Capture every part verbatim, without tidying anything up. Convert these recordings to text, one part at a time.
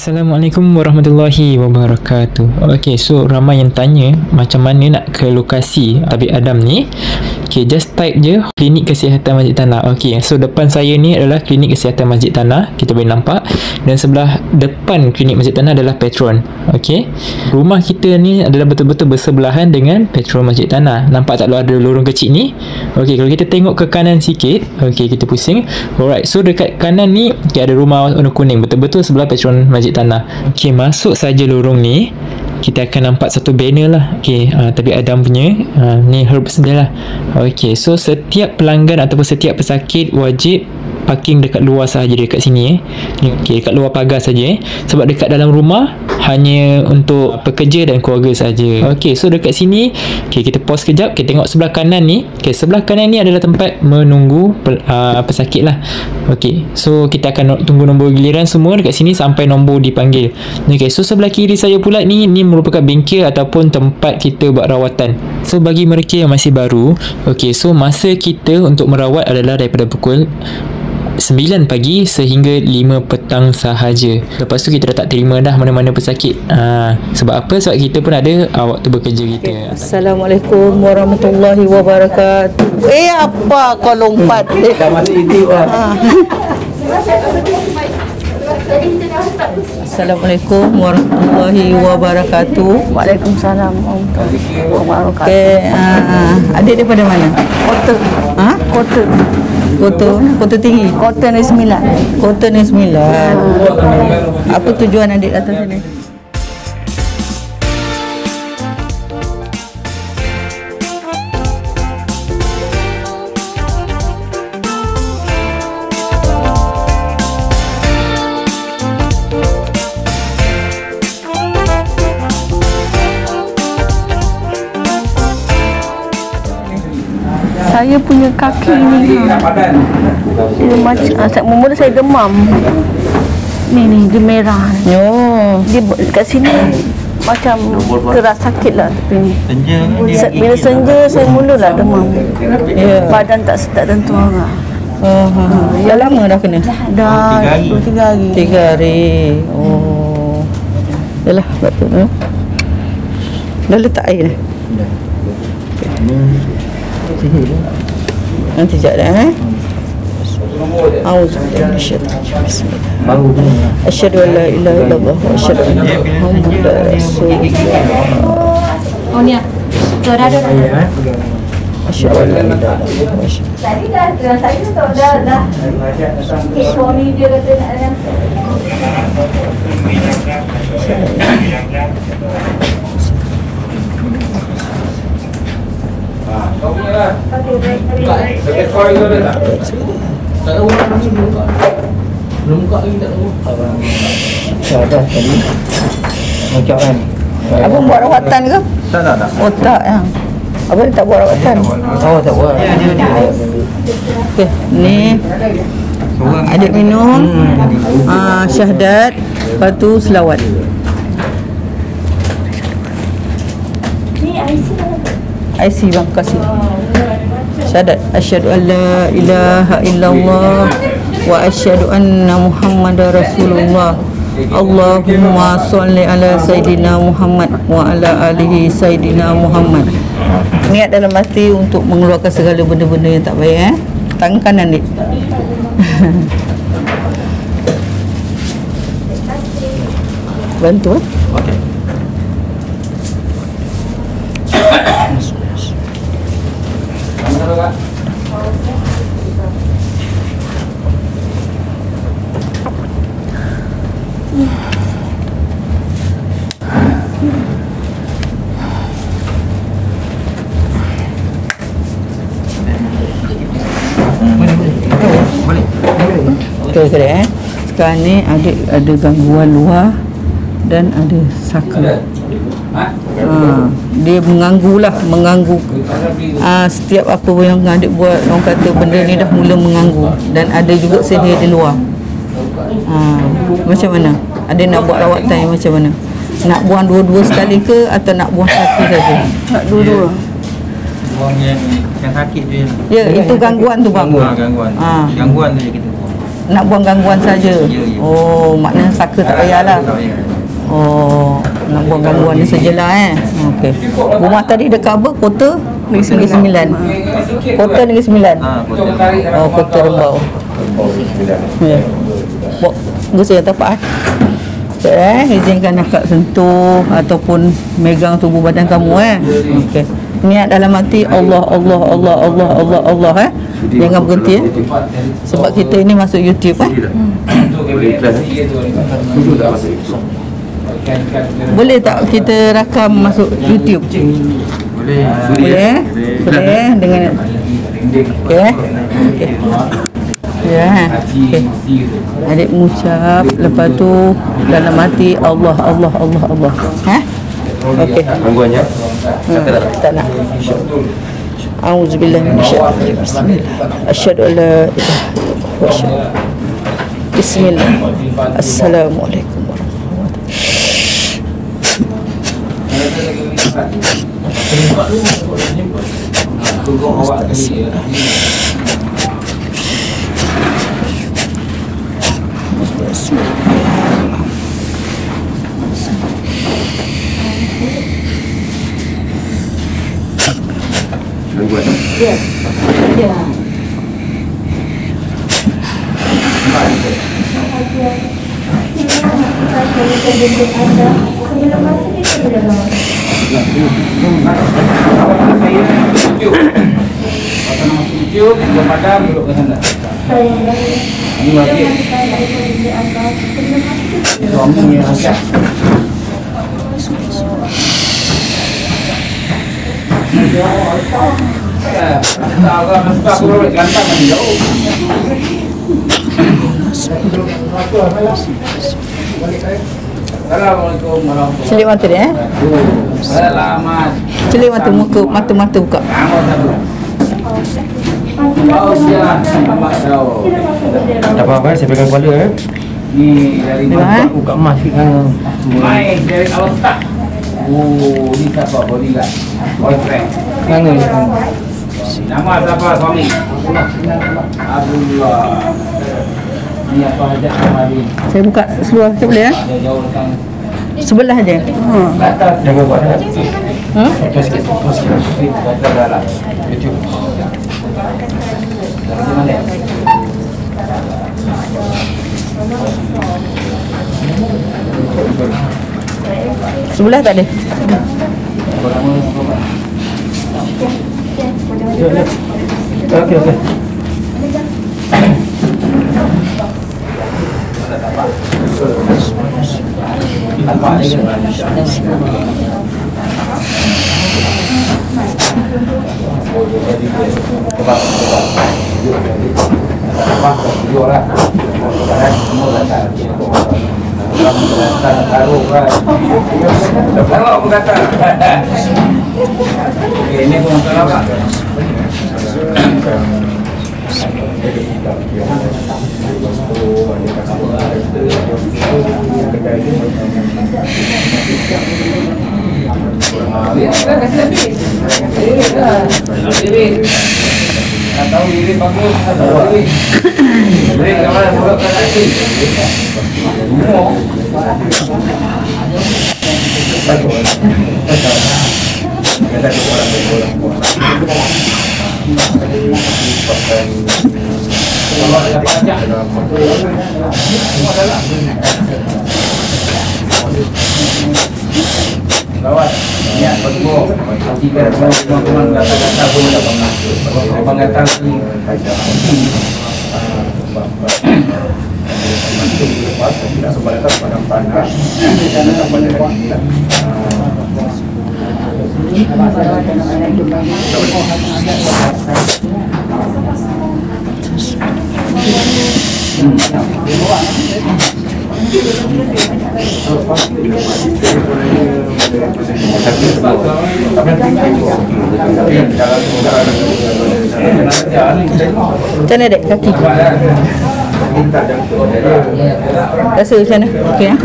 Assalamualaikum warahmatullahi wabarakatuh. Okay, so ramai yang tanya macam mana nak ke lokasi Tabib Adam ni. Okay, just type je Klinik Kesihatan Masjid Tanah. Okay, so depan saya ni adalah Klinik Kesihatan Masjid Tanah, kita boleh nampak. Dan sebelah depan Klinik Masjid Tanah adalah Petron. Okay, rumah kita ni adalah betul-betul bersebelahan dengan Petron Masjid Tanah. Nampak tak ada lorong kecil ni? Okay, kalau kita tengok ke kanan sikit, okay, kita pusing. Alright, so dekat kanan ni okay, ada rumah warna kuning, betul-betul sebelah Petron Masjid Tanah. Okay, masuk saja lorong ni, kita akan nampak satu banner lah. Okay, uh, Tabib Adam punya uh, ni herbs dia lah. Okay, so setiap pelanggan ataupun setiap pesakit wajib parking dekat luar sahaja, dekat sini eh. Okay, dekat luar pagar saja eh. Sebab dekat dalam rumah hanya untuk pekerja dan keluarga saja. Okay, so dekat sini okay, kita pause kejap. Kita tengok sebelah kanan ni. Okay, sebelah kanan ni adalah tempat menunggu uh, pesakit lah. Okay, so kita akan tunggu nombor giliran semua dekat sini sampai nombor dipanggil. Okay, so sebelah kiri saya pula ni, ni merupakan bengkel ataupun tempat kita buat rawatan. So bagi mereka yang masih baru, okay, so masa kita untuk merawat adalah daripada pukul sembilan pagi sehingga lima petang sahaja. Lepas tu kita dah tak terima dah mana-mana pesakit. Ha, sebab apa? Sebab kita pun ada ha, waktu bekerja kita. Okay. Assalamualaikum warahmatullahi wabarakatuh. Eh, apa kau lompat? Dah masuk itu lah. Assalamualaikum warahmatullahi wabarakatuh. Waalaikumsalam warahmatullahi wabarakatuh. Okay, uh, adik daripada mana? Kota. Ha? Kota. Kota, Kota Tinggi. Kota Negeri Sembilan. Kota Negeri Sembilan. Apa tujuan adik datang sini? Saya punya kaki ni dia macam saya mula saya demam. Ni ni dia merah. Oh, Dia kat sini macam keras sakit lah tapi ni. Se- Bila senja saya mulalah demam. ya. Badan tak tak tentu arah. Oh, ha, ha. Dah lama dah kena? Dah dua tiga hari. Tiga hari. Oh. Yalah, betul. Eh? Dah letak air dah? Nanti sekejap dah eh. Auzubillahi minasyaitanir rajim. Bismillah. Asyhadu an la ilaha illallah wa asyhadu anna Muhammadar Rasulullah. Oh ni ah. Dah dah dah. Asyhadu an la ilaha illallah wa asyhadu. Tadi dah dah saya tu dah dah. Suami dia kata nak Kau punya lah. Buka eh. Dekat koi tu ada tak? Tak tahu orang ni belum buka. Belum buka lagi tak tahu. Tak ada tadi. Macam kan. Abang buat rawatan ke? Tak tak tak. Oh tak ya. Abang tak buat rawatan. Oh tak buat. Okey, ni adik minum ah syahadat, lepas tu selawat. ni I C I C bang kasih. Syahadat asyhadu an la ilaha illallah wa asyhadu anna Muhammadar Rasulullah. Allahumma sholli ala Sayyidina Muhammad wa ala alihi Sayyidina Muhammad. Niat dalam hati untuk mengeluarkan segala benda-benda yang tak baik eh. Tangan kanan ni. Bantu eh. Okey. Mana Kak? Okey, okey eh. Sekarang ni adik ada gangguan luar dan ada saka. Ha, dia mengganggu lah, mengganggu. Ha, setiap apa yang adik buat, orang kata benda ni dah mula mengganggu. Dan ada juga sihir di luar. Ha, macam mana? Adik nak buat rawatan yang macam mana? Nak buang dua-dua sekali ke atau nak buang satu saja? nak dua-dua. Buang yang yang sakit tu. Ya, itu gangguan tu bang. Ha, gangguan. Ha. Gangguan tu je kita buang. nak buang gangguan saja. Oh, maknanya saka tak payahlah. Oh, nak buang gangguan ni sajalah eh. Okey. Rumah tadi dekat apa? Kota Negeri Sembilan. Kota Negeri Sembilan. Oh, Kota Rembau. Ya. Bok, gue saya tapak eh. Eh, izinkan akak sentuh ataupun megang tubuh badan kamu eh. Okey. Niat dalam hati Allah Allah Allah Allah Allah Allah eh. Jangan berhenti eh. Sebab kita ini masuk YouTube eh. Boleh tak kita rakam masuk YouTube? Boleh. Boleh. Boleh dengan okey. Okey. Ya. Okey. Adik mengucap, lepas tu dalam hati Allah Allah Allah Allah. Ha? Okey. Gangguannya. Hmm, tak nak. Auzubillahi minasyaitanir rajim. Bismillah. Asyhadu an la ilaha illallah wa asyhadu. Bismillah. Assalamualaikum warahmatullahi Ya. Ya. YouTube, belum padam, duduk ke sana. Ini wajib. Suami yang agak. Tahu kan, mesti aku boleh gantang kan jauh. Assalamualaikum warahmatullahi wabarakatuh. Celik mata dia eh. Selamat. Celik mata muka, mata-mata buka. Oh, ya. Selamat jauh. Tak apa-apa, saya pegang kepala eh. Ni dari Dah, eh? Buka emas kan. Mai dari awal tak. Oh, ni siapa bodyguard? Boyfriend. Mana ni? Nama siapa suami? Abdullah. Ni apa hajat kemarin? Saya buka seluar, saya boleh eh? Dia jauh datang. Sebelah aja. Ha. Batas Jangan buat dah. Ha? Pause sikit, pause sikit. batas dalam. YouTube. Dari mana? Sebelah tak ada. Okey, okey. Kalau aku kata, ini pun salah pak. Tak tahu diri bagus, tak tahu diri. Diri kamar buruk kan hati. Semua. Kalau ada pajak, semua adalah. Lawat, niat bergurau. Jika teman-teman kata-kata pun tak pernah. Abang kata lagi. Tidak sebaliknya pada panas. Tidak pada Macam mana dek kaki? Rasa macam mana? Okey ya?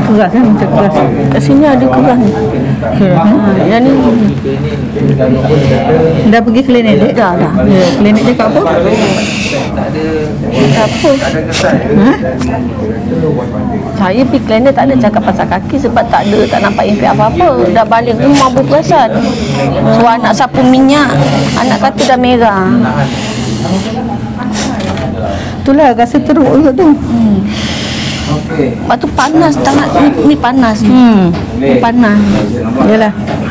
keras kan, macam keras. Kat sini ada keras ni. Keras. Ha, yang ni Dah pergi klinik dek? dah dah. Ya, klinik dia kat apa? Tak apa. Ha? Saya pergi klinik tak ada cakap pasal kaki sebab tak ada, tak nampak impian apa-apa. Dah balik rumah berperasan. So anak sapu minyak, anak kata dah merah. Itulah rasa teruk juga tu. Hmm. Lepas tu panas tangan ni, ni panas. Hmm. Ni panas. Yalah.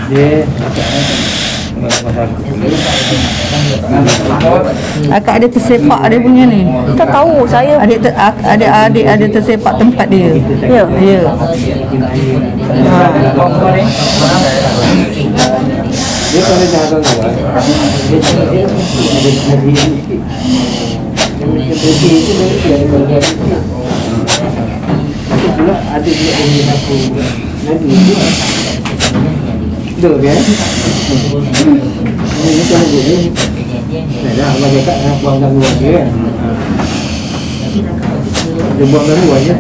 Akak ada tersepak dia punya ni. Kita tahu saya Adik ter, ak- ada adik ada tersepak tempat dia. ya. Ya. Ha. Dia kalau jangan tuan. Itu pula ada dia yang aku nanti dia. Dah kan? Ini kalau boleh. Dah abang cakap nak buang gangguan dia kan. Dia buang gangguan je.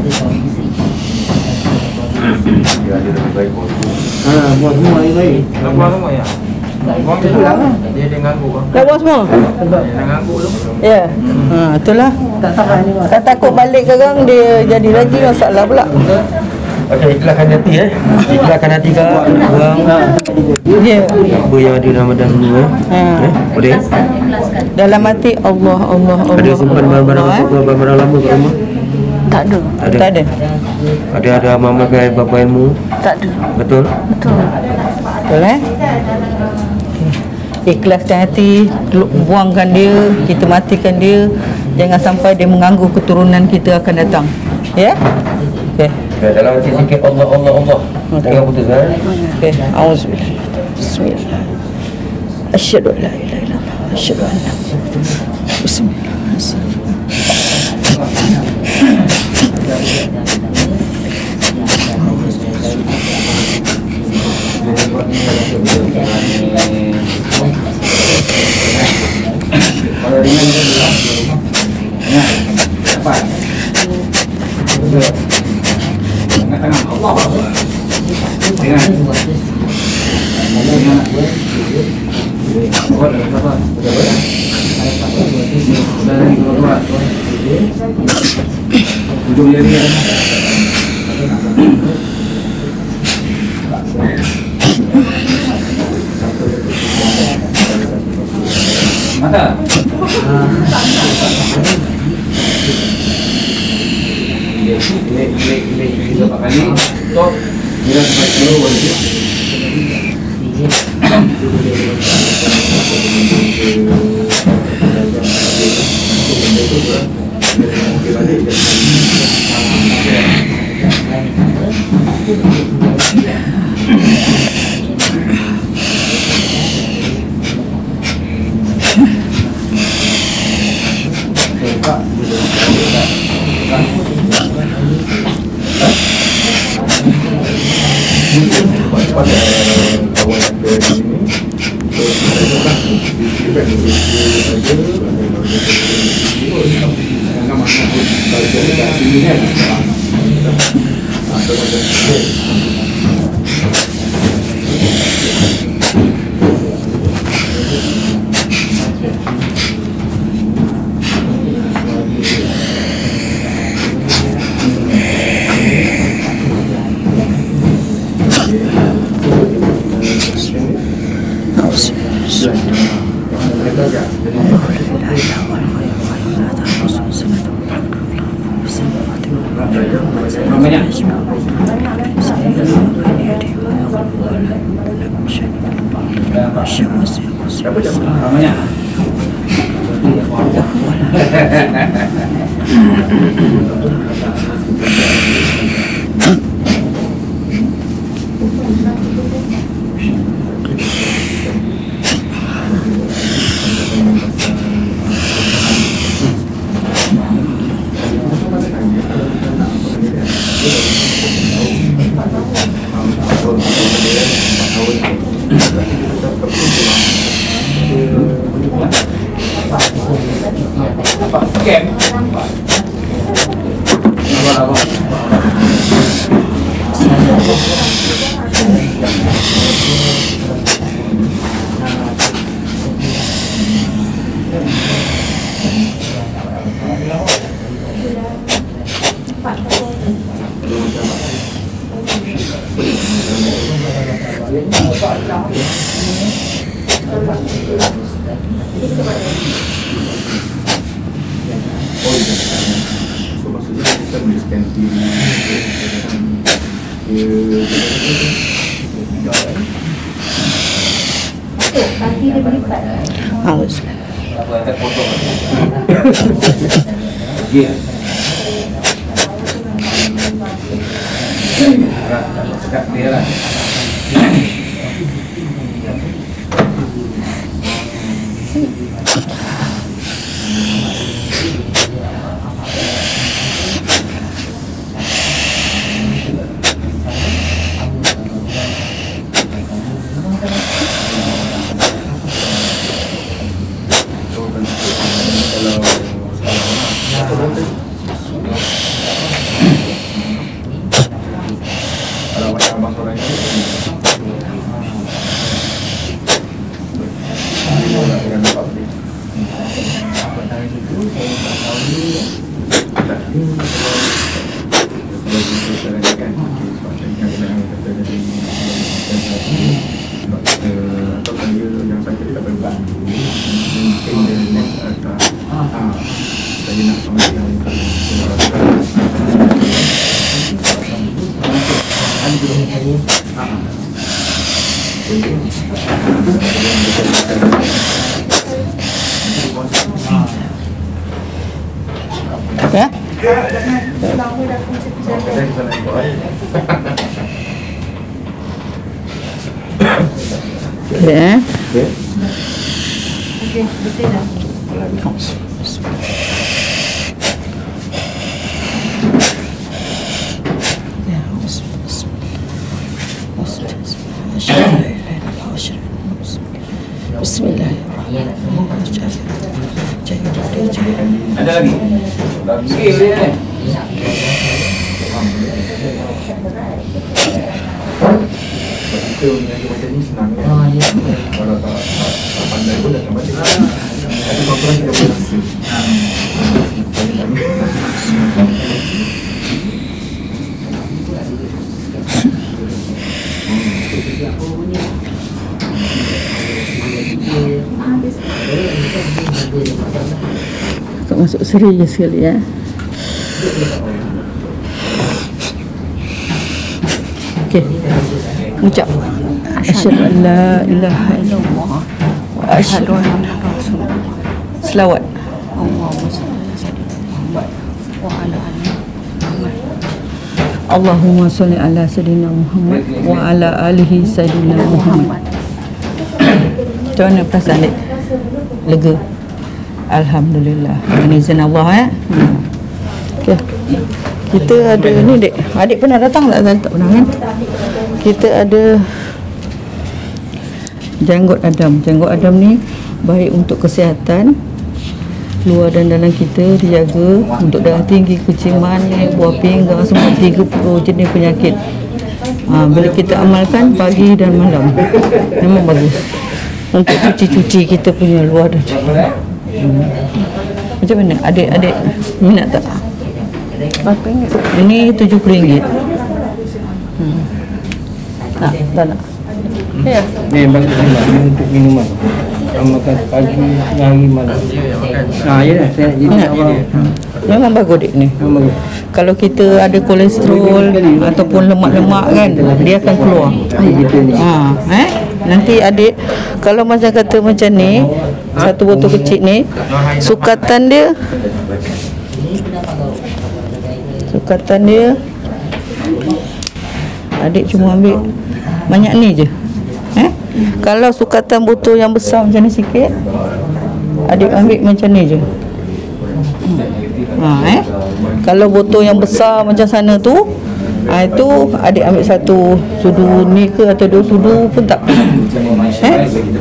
Ha, buang semua yang baik. Buang semua ya? Buang dia pulang lah. Dia dia ganggu lah. Dah buat semua? Dia nak ganggu tu. Ya. Ha, itulah. Tak takut balik sekarang dia jadi lagi masalah pula. Okey, ikhlaskan hati eh. Ikhlaskan hati kak. Buang Ya. apa yang ada dalam badan dulu eh. Ha. Eh, boleh? Dalam hati Allah Allah Allah. Ada simpan barang-barang Allah, apa barang-barang lama kat rumah? Tak ada. Ada. Tak ada. Ada ada mama ke bapa ilmu? Tak ada. Betul? Betul. Betul eh? Ikhlaskan hati, lu- buangkan dia, kita matikan dia. Jangan sampai dia mengganggu keturunan kita akan datang. Ya? Okey. Ya, dalam hati sikit Allah Allah Allah. Jangan putus eh. Okey. Auzubillah. Bismillah. Asyhadu an la ilaha illallah. Asyhadu anna Bismillah. Kalau ringan dia bilang. Ya. Cepat. Angkat tangan. Allah. Ringan. Ringan. Kuat, sabar. Sudah lagi keluar. Ujung jari ya. Mata. Ini ini ini ini berapa kali? Stop. Bila sampai dulu baru. Camp. So maksudnya kita boleh scan T V. Kaki dia berlipat. Harus. Apa ada foto? Okey. Cakap dia lah. Kalau macam abang seorang ni Ya. Ya. Okey, betul dah. ada lagi. Sikit dia ni. Kita mengajar macam ni senang kan? Oh, ya. Kalau tak, tak pandai pun datang baca. Tapi apa-apa kita boleh rasa. Tak masuk seri je sekali ya. Okey. Ucap asyhadu an la ilaha illallah wa asyhadu anna rasulullah. Selawat. Allahumma shalli ala sayyidina wa ala ali Muhammad. Allahumma shalli ala sayyidina Muhammad wa ala alihi sayyidina Muhammad. Macam mana perasaan dek? Lega? Alhamdulillah. Dengan izin Allah ya. Hmm. Okey. Kita ada ni dek. Adik pernah datang tak? Tak pernah kan? Kita ada janggut Adam. Janggut Adam ni baik untuk kesihatan luar dan dalam kita, dijaga untuk darah tinggi, kencing manis, buah pinggang, semua tiga puluh jenis penyakit. Ha, bila kita amalkan pagi dan malam memang bagus untuk cuci-cuci kita punya luar dan dalam. Hmm. Macam mana? Adik-adik minat tak? Berapa ringgit? Ini tujuh puluh ringgit. Hmm. Tak, tak nak. Ya. Ni bagi ni untuk minuman. Kamu makan pagi, hari, malam. Nah, ya dah. Saya jadi awal. Memang bagus dek ni. Memang bagus. Kalau kita ada kolesterol ataupun lemak-lemak kan, dia akan keluar. Ha, eh? Nanti adik kalau macam kata macam ni, satu botol kecil ni, sukatan dia sukatan dia adik cuma ambil banyak ni je. Eh? Kalau sukatan botol yang besar macam ni sikit, adik ambil macam ni je. Ha, eh? Kalau botol yang besar macam sana tu, ha, itu adik ambil satu sudu ni ke atau dua sudu pun tak. Eh?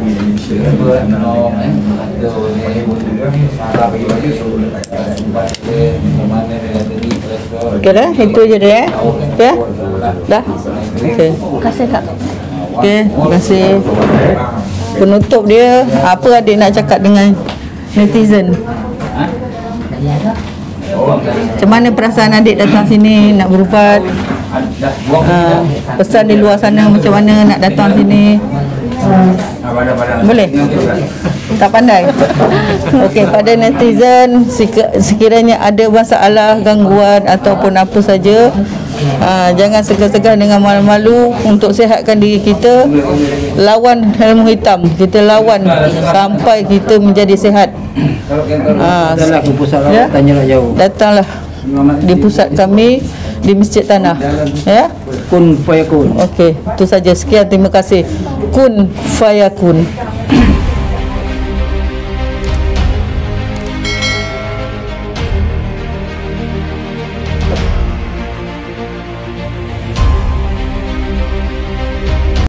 Okey dah, itu je dia eh. Okey. Dah. Okey. Terima kasih Kak. Okey, terima kasih. Penutup dia, apa adik nak cakap dengan netizen? Macam mana perasaan adik datang sini nak berubat? Uh, pesan di luar sana macam mana nak datang sini? Boleh? Tak pandai? Okey, pada netizen sekiranya ada masalah, gangguan ataupun apa saja, uh, jangan segan-segan dengan malu-malu untuk sihatkan diri kita. Lawan ilmu hitam, kita lawan sampai kita menjadi sihat. Uh, Datanglah ke pusat rawat, ya? tanya nak jauh. Datanglah di pusat kami di Masjid Tanah, ya. Kun fayakun. Okey, itu saja. Sekian, terima kasih. Kun fayakun.